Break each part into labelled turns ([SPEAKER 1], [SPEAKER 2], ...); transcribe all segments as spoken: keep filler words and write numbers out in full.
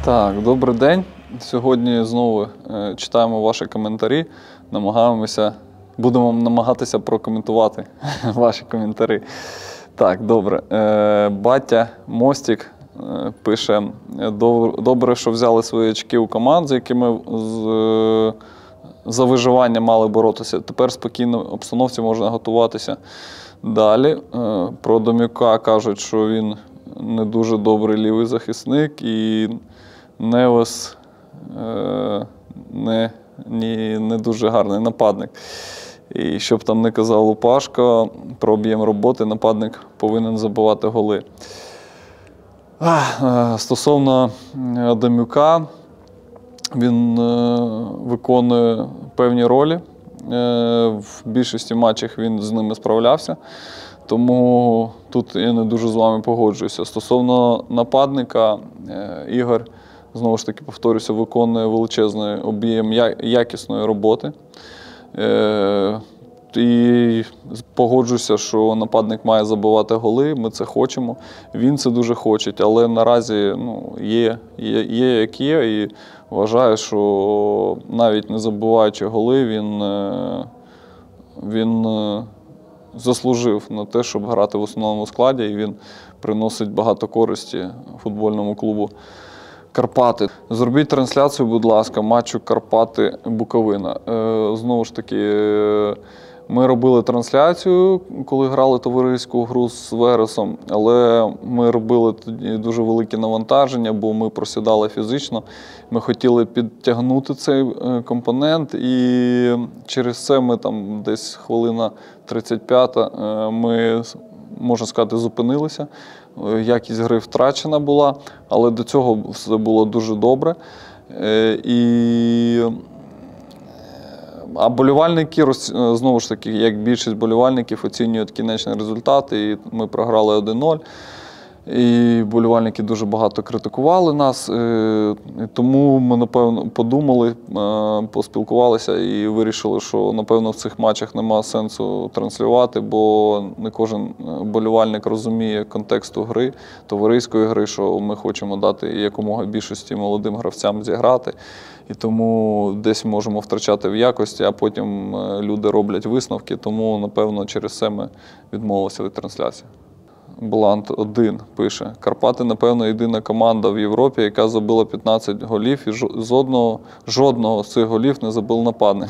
[SPEAKER 1] Так, добрий день. Сьогодні знову е, читаємо ваші коментарі, намагаємося, будемо намагатися прокоментувати ваші коментарі. Так, добре. Е, Батя Мостік е, пише: добре, що взяли свої очки у команд, з якими з, е, за виживання мали боротися. Тепер спокійно в обстановці можна готуватися далі. Е, про Домюка кажуть, що він не дуже добрий лівий захисник і Невес е, не, не, не дуже гарний нападник. І щоб там не казав Лупашко, про об'єм роботи нападник повинен забивати голи. А, стосовно Адамюка, він е, виконує певні ролі. Е, в більшості матчів він з ними справлявся. Тому тут я не дуже з вами погоджуюся. Стосовно нападника, е, Ігор, знову ж таки, повторюся, виконує величезний об'єм якісної роботи. Е, і погоджуюся, що нападник має забивати голи, ми це хочемо. Він це дуже хоче, але наразі ну, є, є, є як є. І вважаю, що навіть не забиваючи голи, він, він заслужив на те, щоб грати в основному складі, і він приносить багато користі футбольному клубу Карпати. Зробіть трансляцію, будь ласка, матчу Карпати-Буковина. Е, знову ж таки, ми робили трансляцію, коли грали товариську гру з Вересом, але ми робили тоді дуже велике навантаження, бо ми просідали фізично. Ми хотіли підтягнути цей компонент, і через це ми там десь хвилина тридцять п'ята ми, можна сказати, зупинилися. Якість гри втрачена була, але до цього все було дуже добре. І... А болівальники, знову ж таки, як більшість болівальників, оцінюють кінечний результат, і ми програли один нуль. І болівальники дуже багато критикували нас, тому ми, напевно, подумали, поспілкувалися і вирішили, що, напевно, в цих матчах немає сенсу транслювати, бо не кожен болівальник розуміє контексту гри, товариської гри, що ми хочемо дати якомога більшості молодим гравцям зіграти. І тому десь можемо втрачати в якості, а потім люди роблять висновки, тому, напевно, через це ми відмовилися від трансляції. Блант один пише: Карпати, напевно, єдина команда в Європі, яка забила п'ятнадцять голів, і жодного, жодного з цих голів не забив нападник.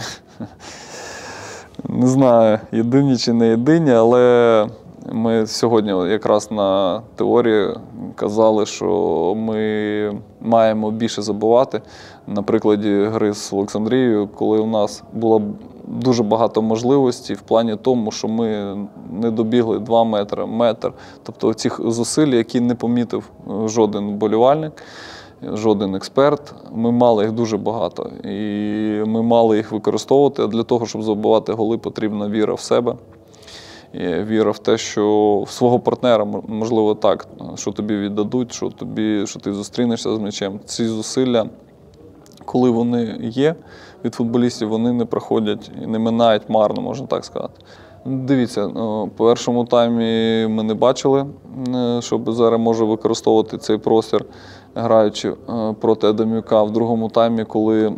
[SPEAKER 1] Не знаю, єдині чи не єдині, але ми сьогодні якраз на теорії казали, що ми маємо більше забивати. На прикладі гри з Олександрією, коли у нас було дуже багато можливостей в плані тому, що ми не добігли два метри, метр. Тобто цих зусиль, які не помітив жоден вболівальник, жоден експерт, ми мали їх дуже багато. І ми мали їх використовувати, а для того, щоб забивати голи, потрібна віра в себе. І віра в те, що свого партнера, можливо, так, що тобі віддадуть, що, тобі, що ти зустрінешся з м'ячем. Ці зусилля, коли вони є від футболістів, вони не проходять і не минають марно, можна так сказати. Дивіться, по першому таймі ми не бачили, щоб зараз може використовувати цей простір, граючи проти Адамюка. В другому таймі, коли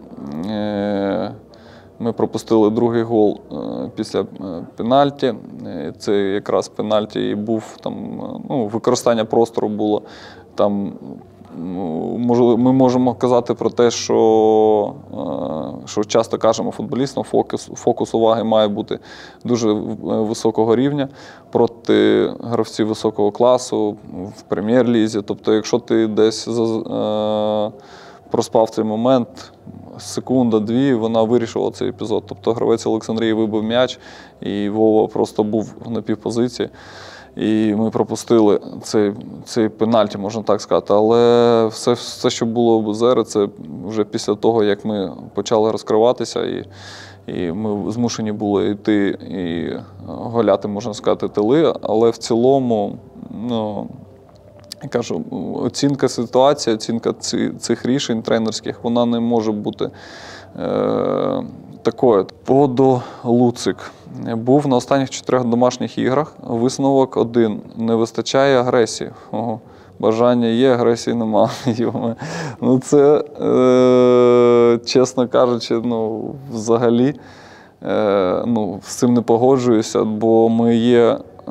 [SPEAKER 1] ми пропустили другий гол після пенальті, це якраз пенальті і був там, ну, використання простору було там. Ми можемо казати про те, що, що часто кажемо футболістам, фокус, фокус уваги має бути дуже високого рівня проти гравців високого класу в прем'єр-лізі. Тобто, якщо ти десь проспав цей момент, секунда-дві, вона вирішила цей епізод. Тобто гравець Олександрії вибив м'яч, і Вова просто був на півпозиції. І ми пропустили цей, цей пенальті, можна так сказати. Але все, все що було в Зері, це вже після того, як ми почали розкриватися, і, і ми змушені були йти і голяти, можна сказати, тили. Але в цілому, ну, я кажу, оцінка ситуації, оцінка цих рішень тренерських, вона не може бути е, такою. Подо Луцик. Був на останніх чотирьох домашніх іграх. Висновок один. Не вистачає агресії. Ого. бажання є, агресії нема. Ну це, е, чесно кажучи, ну, взагалі е, ну, з цим не погоджуюся, бо ми є е,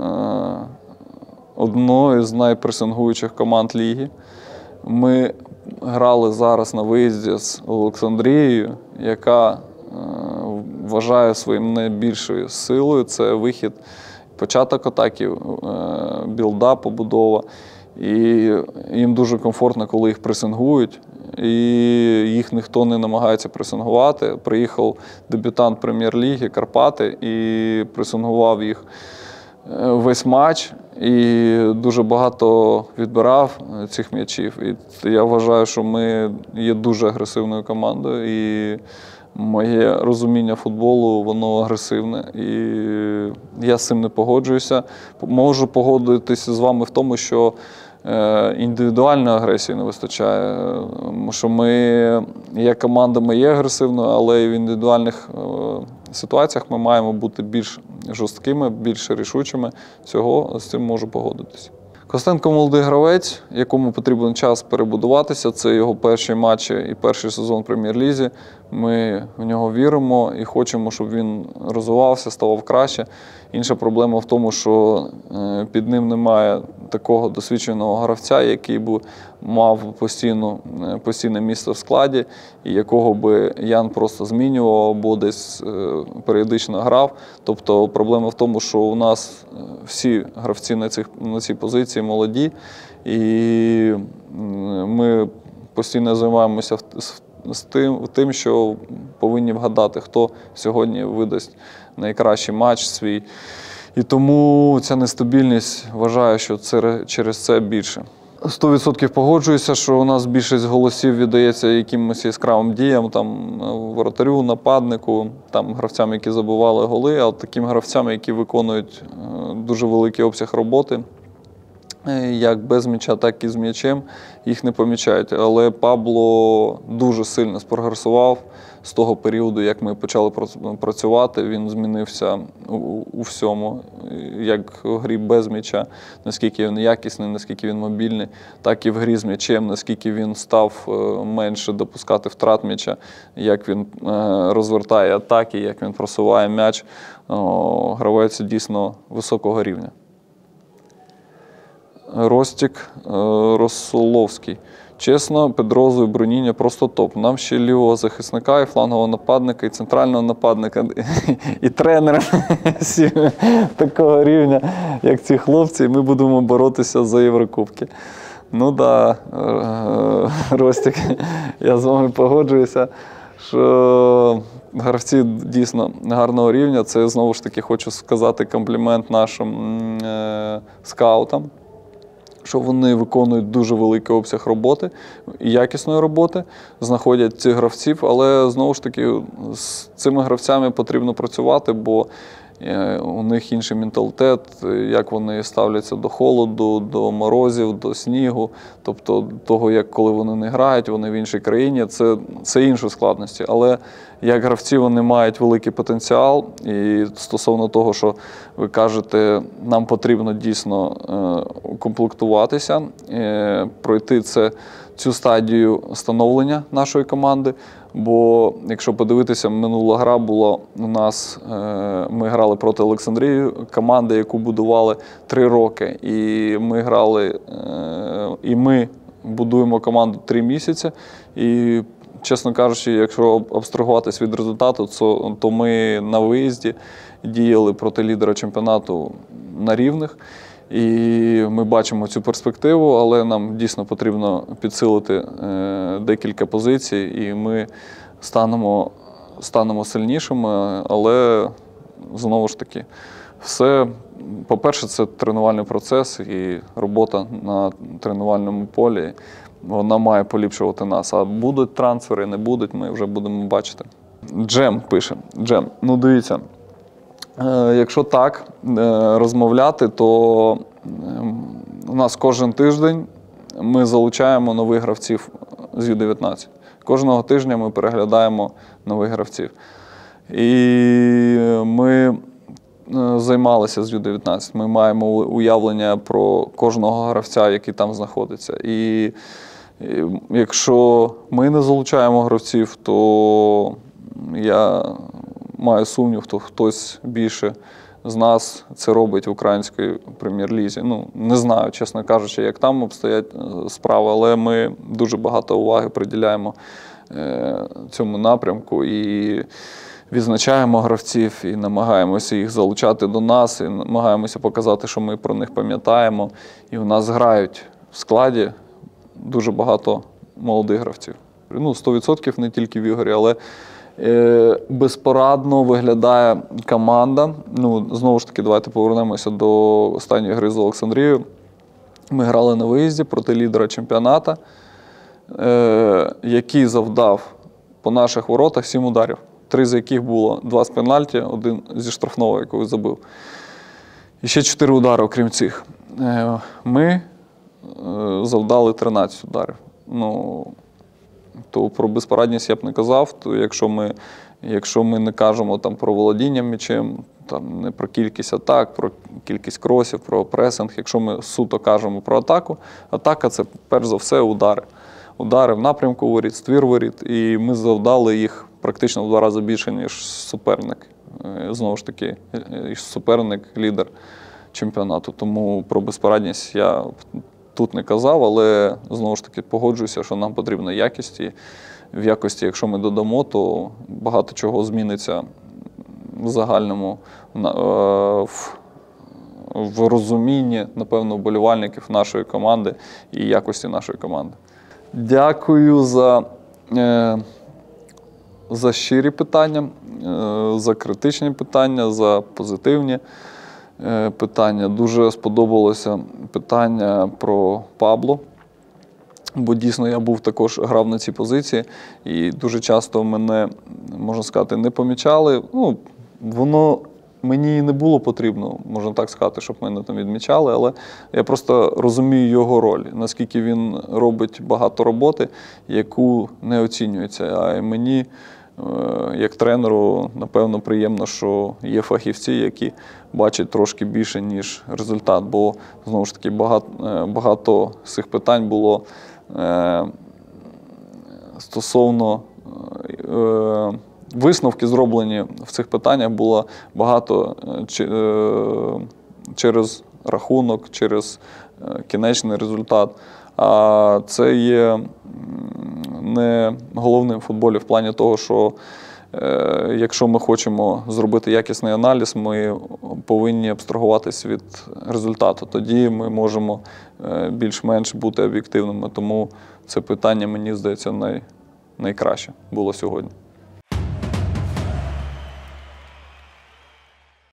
[SPEAKER 1] одною з найпресингуючих команд ліги. Ми грали зараз на виїзді з Олександрією, яка е, вважає своїм найбільшою силою. Це вихід, початок атаки, е, білда, побудова. І їм дуже комфортно, коли їх пресингують, і їх ніхто не намагається пресингувати. Приїхав дебютант прем'єр-ліги Карпати і пресингував їх весь матч, і дуже багато відбирав цих м'ячів. І я вважаю, що ми є дуже агресивною командою, і моє розуміння футболу, воно агресивне. І я з цим не погоджуюся. Можу погодитися з вами в тому, що індивідуальної агресії не вистачає. Що ми, як команда, ми є агресивною, але і в індивідуальних ситуаціях ми маємо бути більш жорсткими, більш рішучими. Цього з цим можу погодитися. Костенко молодий гравець, якому потрібен час перебудуватися. Це його перші матчі і перший сезон в прем'єр-лізі. Ми в нього віримо і хочемо, щоб він розвивався, ставав краще. Інша проблема в тому, що під ним немає такого досвідченого гравця, який би мав постійно, постійне місце в складі, і якого би Ян просто змінював або десь періодично грав. Тобто проблема в тому, що у нас всі гравці на, цих, на цій позиції молоді, і ми постійно займаємося з тим, тим, що повинні вгадати, хто сьогодні видасть найкращий матч свій. І тому ця нестабільність, вважаю, що це через це більше. сто відсотків погоджуюся, що у нас більшість голосів віддається якимось яскравим діям, там, воротарю, нападнику, там, гравцям, які забивали голи, а таким гравцям, які виконують дуже великий обсяг роботи, як без м'яча, так і з м'ячем, їх не помічають. Але Пабло дуже сильно спрогресував з того періоду, як ми почали працювати. Він змінився у, у всьому, як в грі без м'яча, наскільки він якісний, наскільки він мобільний, так і в грі з м'ячем, наскільки він став менше допускати втрат м'яча, як він розвертає атаки, як він просуває м'яч. Гравець дійсно високого рівня. Ростік Росоловський. Чесно, Педрозу і Бруніньо просто топ. Нам ще лівого захисника, і флангового нападника, і центрального нападника, і тренера такого рівня, як ці хлопці, і ми будемо боротися за Єврокубки. Ну так, да, Ростік, я з вами погоджуюся, що гравці дійсно гарного рівня. Це, знову ж таки, хочу сказати комплімент нашим е скаутам, що вони виконують дуже великий обсяг роботи, якісної роботи, знаходять цих гравців, але, знову ж таки, з цими гравцями потрібно працювати, бо у них інший менталітет, як вони ставляться до холоду, до морозів, до снігу, тобто того, як коли вони не грають, вони в іншій країні, це, це інші складності. Але як гравці вони мають великий потенціал, і стосовно того, що ви кажете, нам потрібно дійсно укомплектуватися, пройти це, цю стадію становлення нашої команди. Бо, якщо подивитися, минула гра була у нас, ми грали проти Олександрії, команди, яку будували три роки. І ми грали, і ми будуємо команду три місяці. І, чесно кажучи, якщо абстрагуватись від результату, то ми на виїзді діяли проти лідера чемпіонату на рівних. І ми бачимо цю перспективу, але нам дійсно потрібно підсилити е, декілька позицій, і ми станемо, станемо сильнішими, але знову ж таки, все, по-перше, це тренувальний процес і робота на тренувальному полі, вона має поліпшувати нас. А будуть трансфери, не будуть, ми вже будемо бачити. Джем пише, Джем, ну дивіться. Якщо так розмовляти, то у нас кожен тиждень ми залучаємо нових гравців з ю дев'ятнадцять. Кожного тижня ми переглядаємо нових гравців. І ми займалися з ю дев'ятнадцять. Ми маємо уявлення про кожного гравця, який там знаходиться. І, і якщо ми не залучаємо гравців, то я маю сумнів, хто хтось більше з нас це робить в українській прем'єр-лізі. Ну, не знаю, чесно кажучи, як там обстоять справи, але ми дуже багато уваги приділяємо е, цьому напрямку і відзначаємо гравців, і намагаємося їх залучати до нас, і намагаємося показати, що ми про них пам'ятаємо. І у нас грають в складі дуже багато молодих гравців. Ну, сто відсотків не тільки в Ігорі, але безпорадно виглядає команда. Ну, знову ж таки, давайте повернемося до останньої гри з Олександрією. Ми грали на виїзді проти лідера чемпіонату, який завдав по наших воротах сім ударів. Три з яких було два з пенальті, один зі штрафного, якого забив. І ще чотири удари, окрім цих. Ми завдали тринадцять ударів. Ну, то про безпорадність я б не казав. То якщо ми, якщо ми не кажемо там про володіння м'ячем, там не про кількість атак, про кількість кросів, про пресинг, якщо ми суто кажемо про атаку, атака – це перш за все удари. Удари в напрямку воріт, ствір воріт, і ми завдали їх практично в два рази більше, ніж суперник. Знову ж таки, суперник – лідер чемпіонату. Тому про безпорадність я тут не казав, але знову ж таки погоджуюся, що нам потрібна якість. І в якості, якщо ми додамо, то багато чого зміниться в загальному, в, в розумінні, напевно, вболівальників нашої команди і якості нашої команди. Дякую за, за щирі питання, за критичні питання, за позитивні питання. Дуже сподобалося питання про Пабло, бо дійсно я був також, грав на цій позиції, і дуже часто мене, можна сказати, не помічали. Ну, воно мені не було потрібно, можна так сказати, щоб мене там відмічали, але я просто розумію його роль, наскільки він робить багато роботи, яку не оцінюється. А мені, як тренеру, напевно, приємно, що є фахівці, які бачать трошки більше, ніж результат. Бо, знову ж таки, багато, багато з цих питань було е, стосовно е, висновки зроблені в цих питаннях було багато е, через рахунок, через кінечний результат. А це є не головним в футболі в плані того, що е, якщо ми хочемо зробити якісний аналіз, ми повинні абстрагуватись від результату. Тоді ми можемо е, більш-менш бути об'єктивними. Тому це питання, мені здається, най, найкраще було сьогодні.